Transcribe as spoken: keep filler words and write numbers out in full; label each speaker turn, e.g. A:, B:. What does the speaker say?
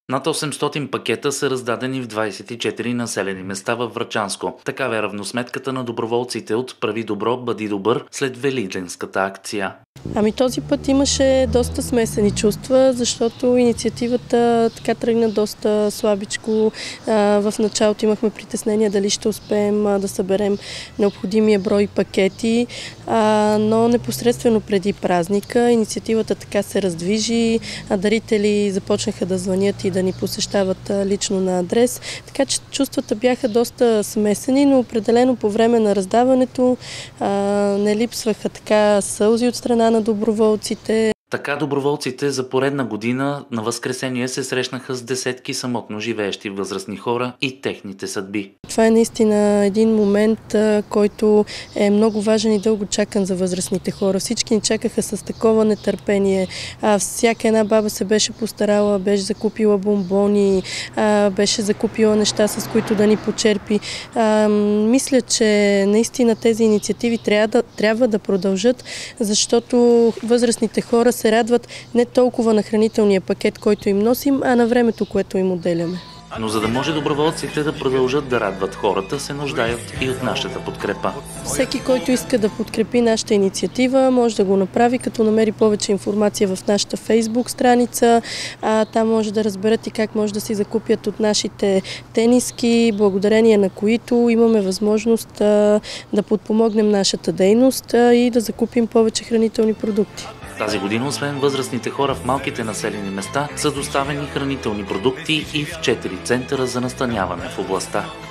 A: Над осемстотин пакета са раздадени в двадесет и четири населени места във Врачанско. Такава е равносметката на доброволците от Прави добро, бъди добър след великденската акция.
B: Ами този път имаше доста смесени чувства, защото инициативата така тръгна доста слабичко. В началото имахме притеснение дали ще успеем да съберем необходимия брой пакети, но непосредствено преди празника инициативата така се раздвижи, дарители започнаха да звънят и да ни посещават лично на адрес, така че чувствата бяха доста смесени, но определено по време на раздаването не липсваха така сълзи от страна на доброволците.
A: Така доброволците за поредна година на Възкресение се срещнаха с десетки самотно живеещи възрастни хора и техните съдби.
B: Това е наистина един момент, който е много важен и дълго чакан за възрастните хора. Всички ни чакаха с такова нетърпение. Всяка една баба се беше постарала, беше закупила бомбони, беше закупила неща, с които да ни почерпи. Мисля, че наистина тези инициативи трябва да, трябва да продължат, защото възрастните хора се радват не толкова на хранителния пакет, който им носим, а на времето, което им отделяме.
A: Но за да може доброволците да продължат да радват хората, се нуждаят и от нашата подкрепа.
B: Всеки, който иска да подкрепи нашата инициатива, може да го направи, като намери повече информация в нашата Фейсбук страница. А, там може да разберат и как може да си закупят от нашите тениски, благодарение на които имаме възможност а, да подпомогнем нашата дейност а, и да закупим повече хранителни продукти.
A: Тази година, освен възрастните хора в малките населени места, са доставени хранителни продукти и в четири центъра за настаняване в областта.